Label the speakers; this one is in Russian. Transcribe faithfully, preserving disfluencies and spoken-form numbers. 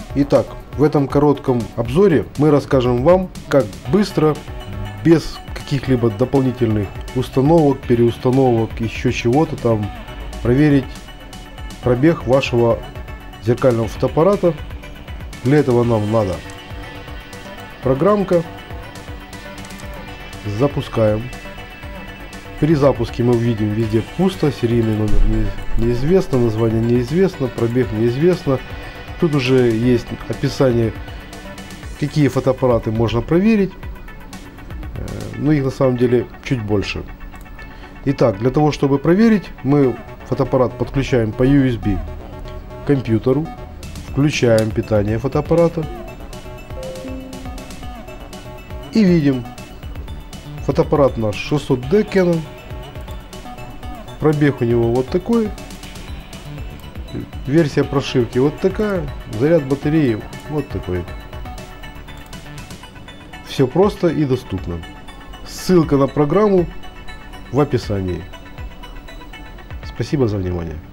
Speaker 1: Итак, в этом коротком обзоре мы расскажем вам, как быстро, без каких-либо дополнительных установок, переустановок, еще чего-то там, проверить пробег вашего зеркального фотоаппарата. Для этого нам надо программка. Запускаем. При запуске мы увидим везде пусто, серийный номер неизвестно, название неизвестно, пробег неизвестно. Тут уже есть описание, какие фотоаппараты можно проверить, но их на самом деле чуть больше. Итак, для того чтобы проверить, мы фотоаппарат подключаем по ю эс би к компьютеру, включаем питание фотоаппарата и видим, фотоаппарат наш шестьсот ди Canon, пробег у него вот такой, версия прошивки вот такая, заряд батареи вот такой. Все просто и доступно. Ссылка на программу в описании. Спасибо за внимание.